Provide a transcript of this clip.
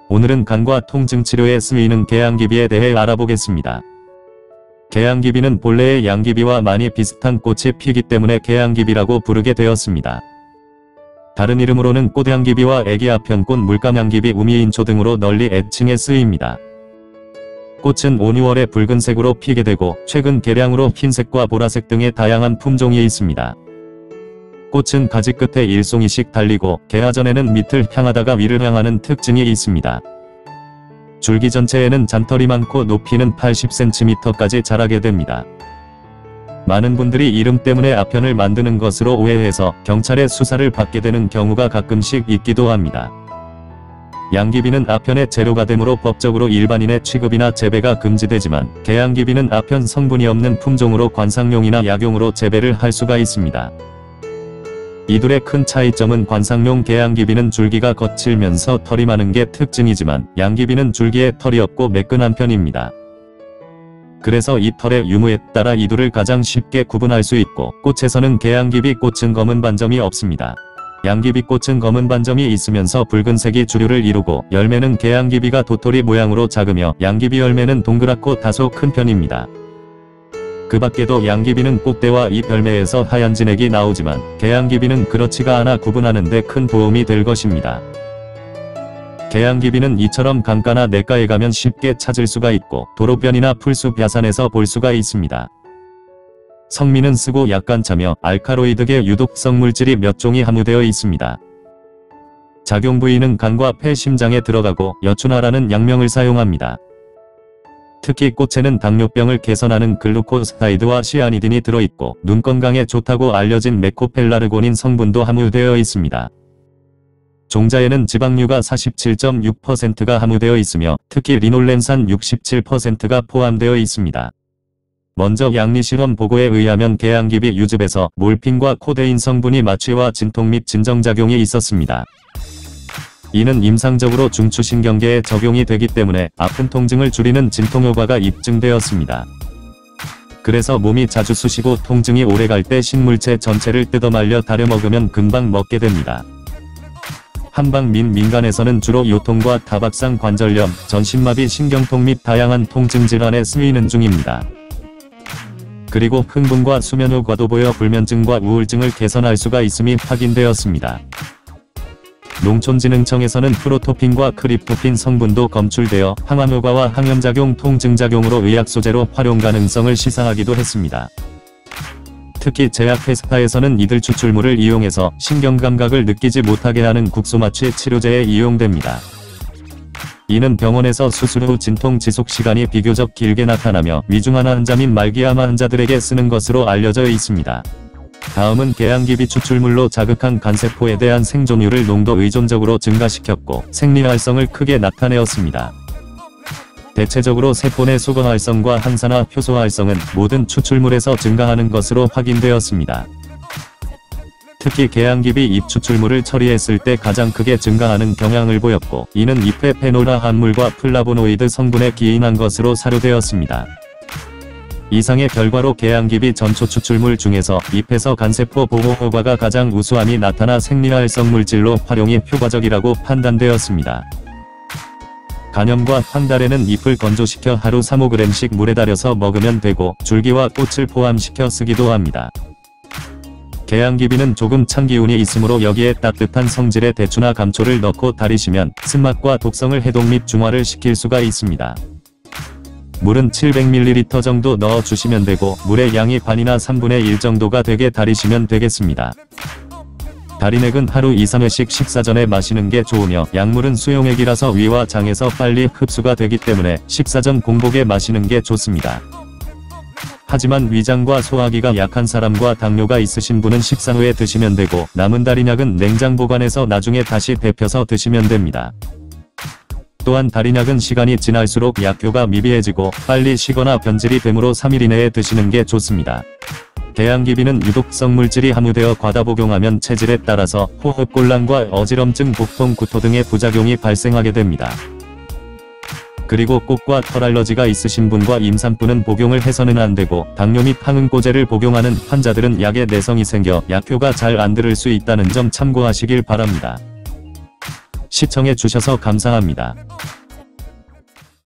오늘은 간과 통증 치료에 쓰이는 계양귀비에 대해 알아보겠습니다. 계양귀비는 본래의 양귀비와 많이 비슷한 꽃이 피기 때문에 계양귀비라고 부르게 되었습니다. 다른 이름으로는 꽃양귀비와 애기아편꽃, 물감양귀비, 우미인초 등으로 널리 애칭에 쓰입니다. 꽃은 5, 6월에 붉은색으로 피게 되고 최근 개량으로 흰색과 보라색 등의 다양한 품종이 있습니다. 꽃은 가지 끝에 일송이씩 달리고 개화전에는 밑을 향하다가 위를 향하는 특징이 있습니다. 줄기 전체에는 잔털이 많고 높이는 80cm까지 자라게 됩니다. 많은 분들이 이름 때문에 아편을 만드는 것으로 오해해서 경찰의 수사를 받게 되는 경우가 가끔씩 있기도 합니다. 양귀비는 아편의 재료가 되므로 법적으로 일반인의 취급이나 재배가 금지되지만 계양귀비는 아편 성분이 없는 품종으로 관상용이나 약용으로 재배를 할 수가 있습니다. 이 둘의 큰 차이점은 관상용 계양귀비는 줄기가 거칠면서 털이 많은 게 특징이지만 양귀비는 줄기에 털이 없고 매끈한 편입니다. 그래서 이 털의 유무에 따라 이 둘을 가장 쉽게 구분할 수 있고, 꽃에서는 계양귀비 꽃은 검은 반점이 없습니다. 양귀비 꽃은 검은 반점이 있으면서 붉은색이 주류를 이루고 열매는 계양귀비가 도토리 모양으로 작으며 양귀비 열매는 동그랗고 다소 큰 편입니다. 그 밖에도 양귀비는 꼭대와 잎 열매에서 하얀 진액이 나오지만 계양귀비는 그렇지가 않아 구분하는 데 큰 도움이 될 것입니다. 계양귀비는 이처럼 강가나 냇가에 가면 쉽게 찾을 수가 있고 도로변이나 풀숲 야산에서 볼 수가 있습니다. 성미는 쓰고 약간 차며 알카로이드계 유독성 물질이 몇 종이 함유되어 있습니다. 작용 부위는 간과 폐, 심장에 들어가고 여춘하라는 약명을 사용합니다. 특히 꽃에는 당뇨병을 개선하는 글루코사이드와 시아니딘이 들어있고 눈 건강에 좋다고 알려진 메코펠라르고닌 성분도 함유되어 있습니다. 종자에는 지방류가 47.6%가 함유되어 있으며 특히 리놀렌산 67%가 포함되어 있습니다. 먼저 양리실험 보고에 의하면 계양귀비 유즙에서 몰핀과 코데인 성분이 마취와 진통 및 진정작용이 있었습니다. 이는 임상적으로 중추신경계에 적용이 되기 때문에 아픈 통증을 줄이는 진통효과가 입증되었습니다. 그래서 몸이 자주 쑤시고 통증이 오래갈 때 식물체 전체를 뜯어 말려 다려 먹으면 금방 먹게 됩니다. 한방 및 민간에서는 주로 요통과 다박상 관절염, 전신마비, 신경통 및 다양한 통증 질환에 쓰이는 중입니다. 그리고 흥분과 수면 효과도 보여 불면증과 우울증을 개선할 수가 있음이 확인되었습니다. 농촌진흥청에서는 프로토핀과 크립토핀 성분도 검출되어 항암효과와 항염작용, 통증작용으로 의약소재로 활용 가능성을 시사하기도 했습니다. 특히 제약회사에서는 이들 추출물을 이용해서 신경감각을 느끼지 못하게 하는 국소마취 치료제에 이용됩니다. 이는 병원에서 수술 후 진통 지속시간이 비교적 길게 나타나며 위중한 환자 및 말기암 환자들에게 쓰는 것으로 알려져 있습니다. 다음은 계양귀비 추출물로 자극한 간세포에 대한 생존율을 농도 의존적으로 증가시켰고 생리활성을 크게 나타내었습니다. 대체적으로 세포 내 수건활성과 항산화 효소활성은 모든 추출물에서 증가하는 것으로 확인되었습니다. 특히 계양귀비 잎 추출물을 처리했을 때 가장 크게 증가하는 경향을 보였고 이는 잎의 페놀화 합물과 플라보노이드 성분에 기인한 것으로 사료되었습니다. 이상의 결과로 계양귀비 전초 추출물 중에서 잎에서 간세포 보호 효과가 가장 우수함이 나타나 생리활성 물질로 활용이 효과적이라고 판단되었습니다. 간염과 황달에는 잎을 건조시켜 하루 3~5g씩 물에 달여서 먹으면 되고 줄기와 꽃을 포함시켜 쓰기도 합니다. 계양귀비는 조금 찬 기운이 있으므로 여기에 따뜻한 성질의 대추나 감초를 넣고 달이시면 쓴맛과 독성을 해독 및 중화를 시킬 수가 있습니다. 물은 700ml 정도 넣어주시면 되고 물의 양이 반이나 3분의 1 정도가 되게 달이시면 되겠습니다. 달인액은 하루 2~3회씩 식사 전에 마시는 게 좋으며 약물은 수용액이라서 위와 장에서 빨리 흡수가 되기 때문에 식사 전 공복에 마시는 게 좋습니다. 하지만 위장과 소화기가 약한 사람과 당뇨가 있으신 분은 식사 후에 드시면 되고 남은 달인약은 냉장 보관해서 나중에 다시 데펴서 드시면 됩니다. 또한 달인약은 시간이 지날수록 약효가 미비해지고 빨리 식거나 변질이 되므로 3일 이내에 드시는 게 좋습니다. 계양귀비는 유독성 물질이 함유되어 과다 복용하면 체질에 따라서 호흡곤란과 어지럼증, 복통, 구토 등의 부작용이 발생하게 됩니다. 그리고 꽃과 털 알러지가 있으신 분과 임산부는 복용을 해서는 안 되고 당뇨 및 항응고제를 복용하는 환자들은 약에 내성이 생겨 약효가 잘 안 들을 수 있다는 점 참고하시길 바랍니다. 시청해 주셔서 감사합니다.